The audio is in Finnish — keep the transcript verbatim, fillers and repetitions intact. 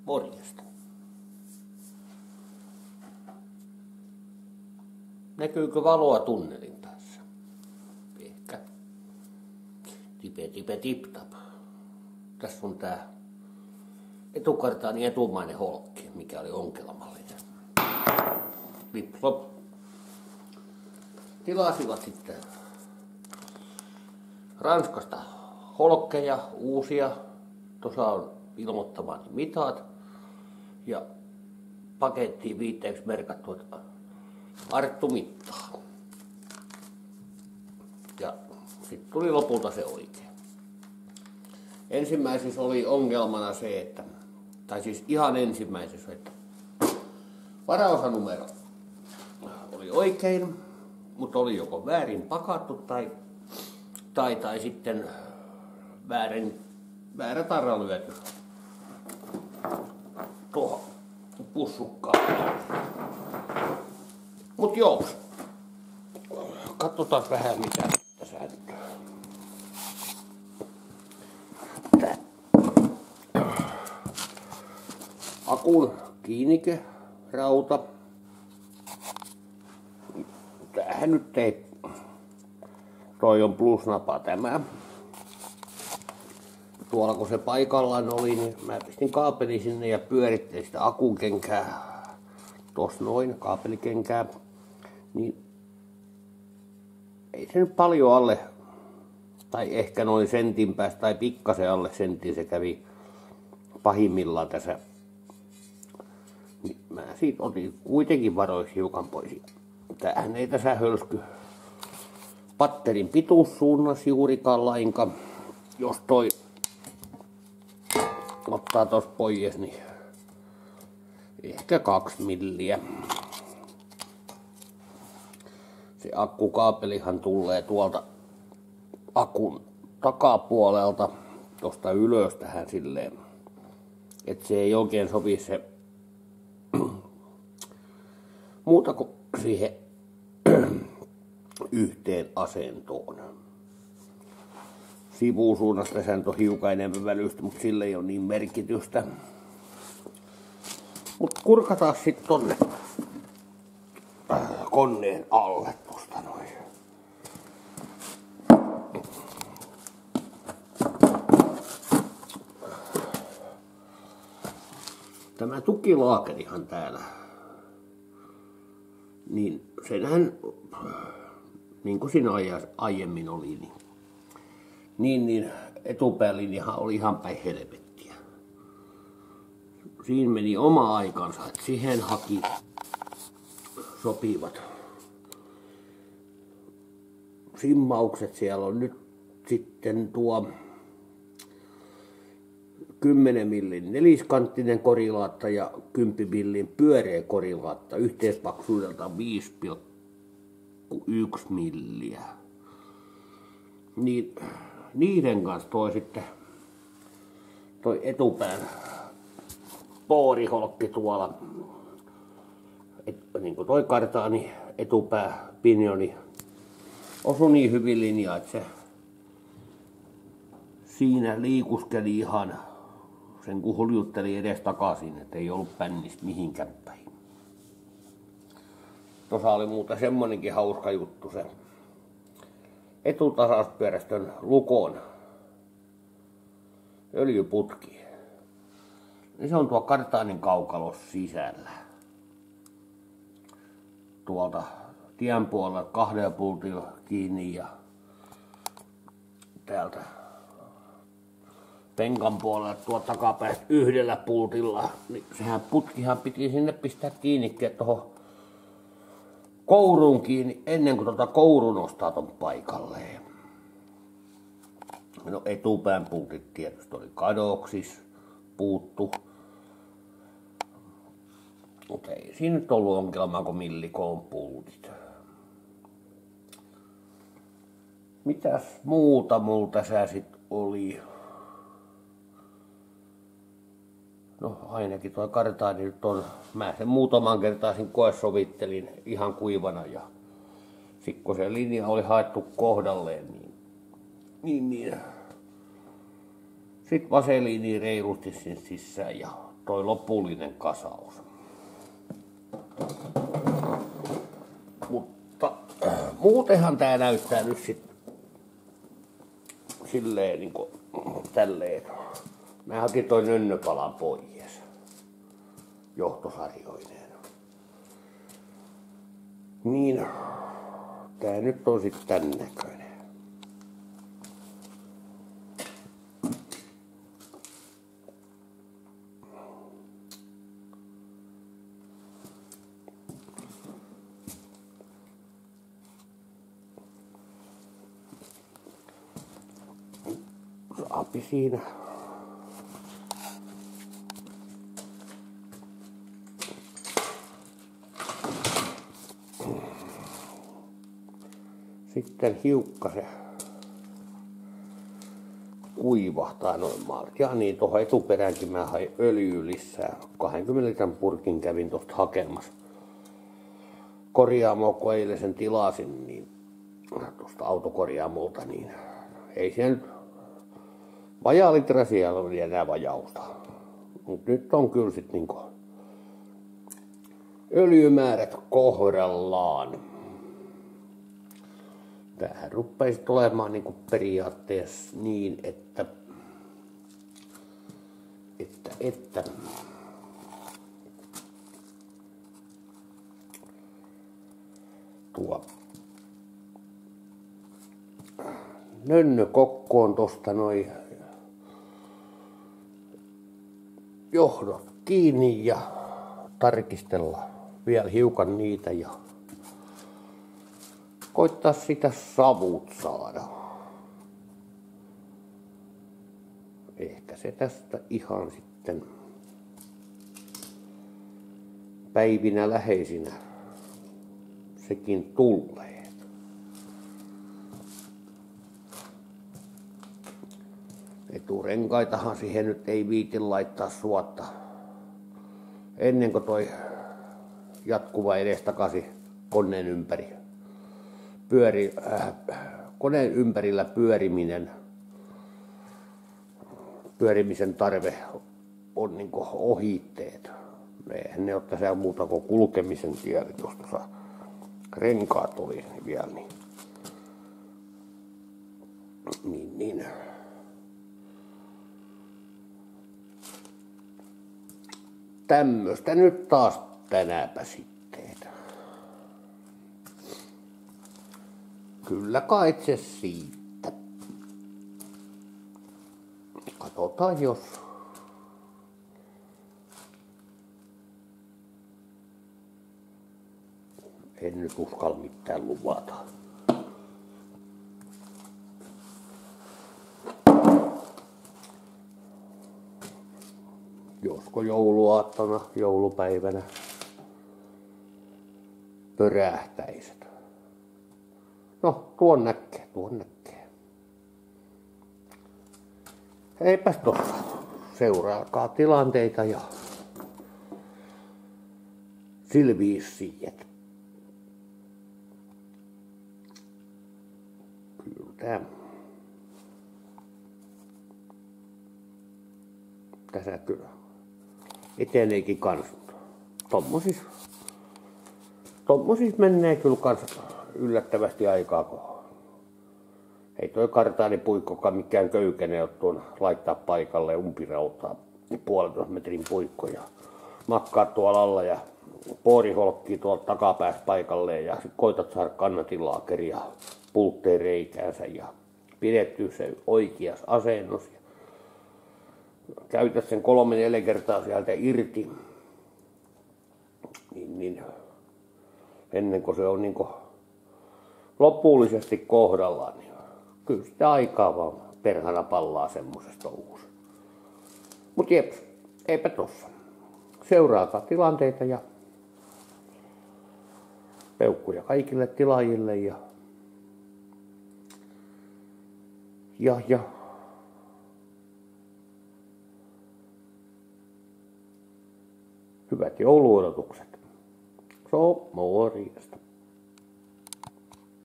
Morjesta. Näkyykö valoa tunnelin päässä? Ehkä. Tipe tipe tip tap. Tässä on tää etukartaani etumainen holkki, mikä oli onkelmallinen. Flip flop. Tilasivat sitten Ranskasta holkkeja, uusia. Tuossa on ilmoittamani mitat. Ja pakettiin viitteeksi merkattu, että Arttu mittaa. Ja sitten tuli lopulta se oikein. Ensimmäisessä oli ongelmana se, että, tai siis ihan ensimmäisessä, että varaosanumero oli oikein, mutta oli joko väärin pakattu tai, tai, tai sitten väärin, väärä tarra lyöty tuohon pussukkaan. Mut joo, katsotaan vähän mitä tässä nyt. Tää akun kiinnike, rauta. Tämähän nyt ei, toi on plusnapa tämä. Tuolla kun se paikallaan oli, niin mä pistin kaapeli sinne ja pyörittelin sitä akukenkää. Tos noin, kaapelikenkää. Niin ei se nyt paljon alle, tai ehkä noin sentin päästä, tai pikkasen alle sentin se kävi pahimmillaan tässä. Niin mä siitä otin kuitenkin varoiksi hiukan pois. Tämähän ei tässä hölsky patterin pituussuunnassa juurikaan lainkaan. Jos toi ottaa tos pois, niin ehkä kaksi milliä. Se akkukaapelihan tulee tuolta akun takapuolelta tosta ylös tähän silleen, että se ei oikein sovi se muuta kuin siihen yhteen asentoon. Sivusuunnasta se on hiukan enemmän välystä, mutta sillä ei ole niin merkitystä. Mut kurkataan sit tonne koneen alle tosta noin. Tämä tukilaakerihan täällä, niin senhän, niin kuin siinä aiemmin oli, niin, niin, niin etupäälinjahan oli ihan päin helvettiä. Siinä meni oma aikansa, että siihen haki sopivat simmaukset. Siellä on nyt sitten tuo kymmenen millin neliskanttinen korilaatta ja kymmenen millin pyöreä korilaatta yhteispaksuudelta viisi pilkku yksi milliä. Niin, niiden kanssa toi sitten toi etupään pooriholkki tuolla, et, niin kuin toi kartaani etupää pinjoni osui niin hyvin linjaa, että se siinä liikuskeli ihan sen kun huljutteli edes takaisin, että ei ollut pännistä mihinkään päin. Tuossa oli muuta semmonenkin hauska juttu, se etutasaspyörästön lukon öljyputki. Niin se on tuo kartaanin kaukalos sisällä. Tuolta tien puolella kahden pultilla kiinni ja täältä penkan puolella tuolta takapäästä yhdellä pultilla. Niin sehän putkihan piti sinne pistää kiinni tuohon kouruun kiinni ennen kuin tuota kouru nostaa ton paikalleen. No etupään pultit tietysti oli kadoksis, puuttu. Mutta ei siinä nyt ollut ongelmaa kuin millikoon pultit. Mitäs muuta multa sä sit oli? No ainakin tuo kartaani nyt on, mä sen muutaman kertaa koesovittelin ihan kuivana ja sit kun se linja oli haettu kohdalleen, niin, niin, niin sit vaseliini reilusti sen sisään ja toi lopullinen kasaus. Mutta muutenhan tää näyttää nyt sit silleen niinku tälleen. Mä hakin toi nönnöpalan pois johtosarjoineen. Niin tää nyt on sit tän näköinen. Saapi siinä. Sitten hiukkasen kuivahtaa noin maalta. Ja niin, tuohon etuperäänkin mä hain öljyä lisää. kaksikymmentä litran purkin kävin tuosta hakemassa. Korjaamoa, kun eilen sen tilasin, niin tuosta autokorjaamolta, niin ei siellä nyt vajaa litra siellä oli enää vajausta. Mut nyt on kyllä sit niinku öljymäärät kohdallaan. Tämähän ruppeisi tulemaan niinku periaatteessa niin, että, että, että tuo nönnökokko on tosta noin johdot kiinni ja tarkistella vielä hiukan niitä ja koittaa sitä savut saada. Ehkä se tästä ihan sitten päivinä läheisinä sekin tulee. Eturenkaitahan siihen nyt ei viiti laittaa suotta ennen kuin toi jatkuva edestakaisin koneen ympäri pyöri, äh, koneen ympärillä pyöriminen, pyörimisen tarve on niinku ohitteet. Eihän ne ole tässä muuta kuin kulkemisen tielle, jos tuossa renkaat oli vielä. Niin, niin, niin. Tämmöstä nyt taas tänäpä sitten. Kyllä kai se siitä. Katsotaan jos. En nyt uskalla mitään luvata. Josko jouluaattona, joulupäivänä pörähtäiset. No, tuon näkee, tuon näkee. Eipäs tossa. Seuraakaa tilanteita ja silviissiet. Kyllä tää. Tässä kyllä eteneekin kans. Tommosis. Tommosis menee kyllä kans yllättävästi aikaa, kun ei toi kartaanipuikkokaan mikään köykäinen ole tuon laittaa paikalle umpirautaa puolentoista metrin puikkoja. Makkaa tuolla alla ja pooriholkkii tuolta takapäästä paikalleen ja sit koitat saada kannatinlaakeria pultteen reikäänsä ja pidettyä se oikeassa asennossa. Käytät sen kolme neljä kertaa sieltä irti, niin, niin ennen kuin se on niin kuin lopullisesti kohdallaan, niin kyllä sitä aikaa vaan perhana pallaa semmosesta touhusta. Mut jeps, eipä tossa. Seuraakaa tilanteita ja peukkuja kaikille tilaajille ja ja ja hyvät jouluodotukset. So, morjesta.